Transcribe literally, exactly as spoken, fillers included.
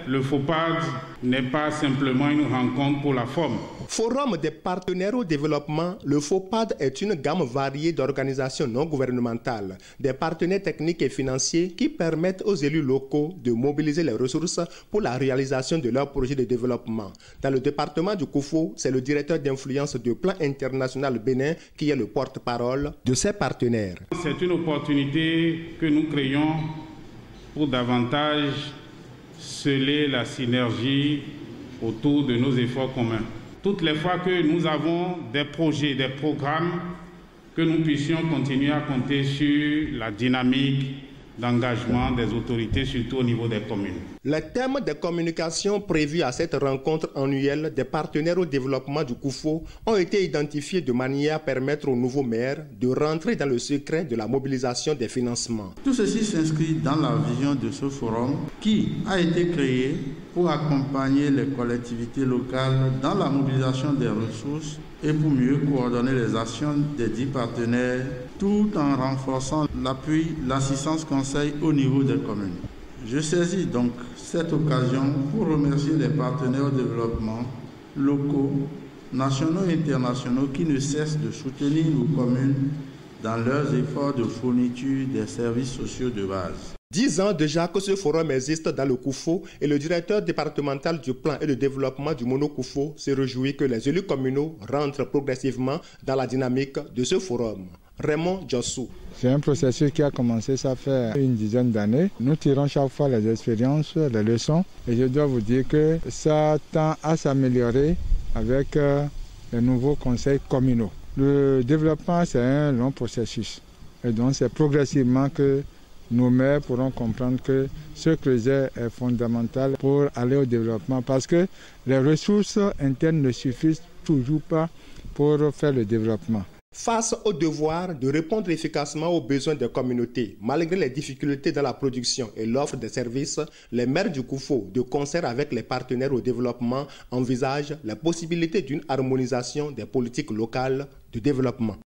le FOPAD n'est pas simplement une rencontre pour la forme. Forum des partenaires au développement, le FOPAD est une gamme variée d'organisations non gouvernementales, des partenaires techniques et financiers qui permettent aux élus locaux de mobiliser les ressources pour la réalisation de leurs projets de développement. Dans le département du Koufo, c'est le directeur d'influence du Plan international Bénin qui est le porte-parole de ses partenaires. C'est une opportunité que nous créons pour davantage sceller la synergie autour de nos efforts communs. Toutes les fois que nous avons des projets, des programmes, que nous puissions continuer à compter sur la dynamique d'engagement des autorités, surtout au niveau des communes. Les thèmes de communication prévus à cette rencontre annuelle des partenaires au développement du Koufo ont été identifiés de manière à permettre aux nouveaux maires de rentrer dans le secret de la mobilisation des financements. Tout ceci s'inscrit dans la vision de ce forum qui a été créé pour accompagner les collectivités locales dans la mobilisation des ressources et pour mieux coordonner les actions des dix partenaires tout en renforçant l'appui, l'assistance conseil au niveau des communes. Je saisis donc cette occasion pour remercier les partenaires au développement locaux, nationaux et internationaux qui ne cessent de soutenir nos communes dans leurs efforts de fourniture des services sociaux de base. Dix ans déjà que ce forum existe dans le Koufo et le directeur départemental du plan et de développement du Mono Koufo se réjouit que les élus communaux rentrent progressivement dans la dynamique de ce forum. Raymond Djossou. C'est un processus qui a commencé, ça fait une dizaine d'années. Nous tirons chaque fois les expériences, les leçons et je dois vous dire que ça tend à s'améliorer avec euh, les nouveaux conseils communaux. Le développement, c'est un long processus et donc c'est progressivement que nos maires pourront comprendre que ce creuset est fondamental pour aller au développement parce que les ressources internes ne suffisent toujours pas pour faire le développement. Face au devoir de répondre efficacement aux besoins des communautés, malgré les difficultés dans la production et l'offre de services, les maires du Koufo, de concert avec les partenaires au développement, envisagent la possibilité d'une harmonisation des politiques locales de développement.